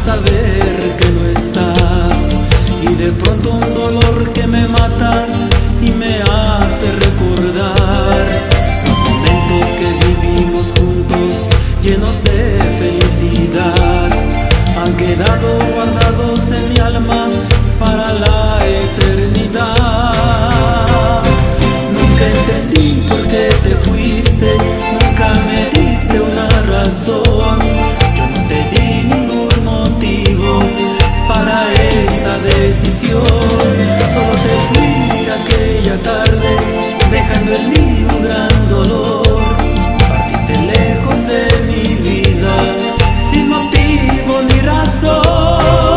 saber que no estás, y de pronto un dolor que me mata y me hace recordar los momentos que vivimos juntos, llenos de felicidad. Han quedado guardados en mi alma para la eternidad. Nunca entendí por qué te fuiste, nunca me diste una razón. Yo no te di ningún motivo para esa decisión. Solo te fuiste aquella tarde, dejando en mí un gran dolor. Partiste lejos de mi vida, sin motivo ni razón.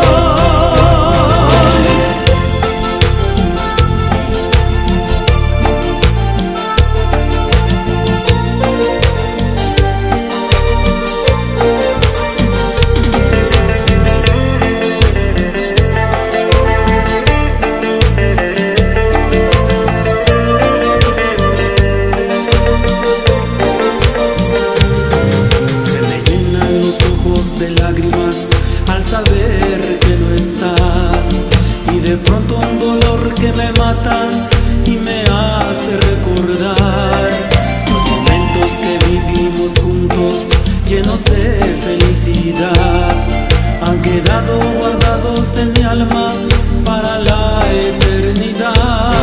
De lágrimas al saber que no estás, y de pronto un dolor que me mata y me hace recordar los momentos que vivimos juntos, llenos de felicidad. Han quedado guardados en mi alma para la eternidad.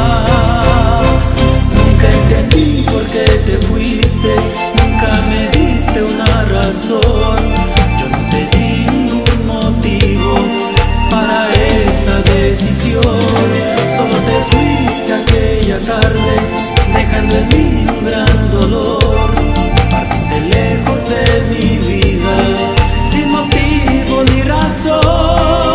Nunca entendí por qué te fuiste, nunca me diste una razón. Solo te fuiste aquella tarde, dejando en mí un gran dolor. Partiste lejos de mi vida, sin motivo ni razón.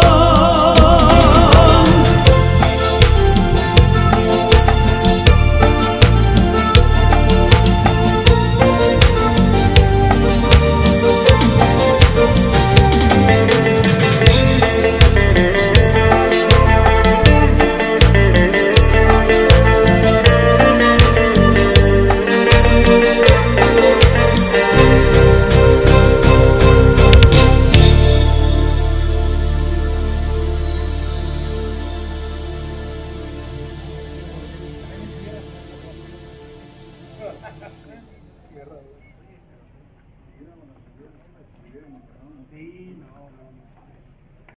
Sí, no.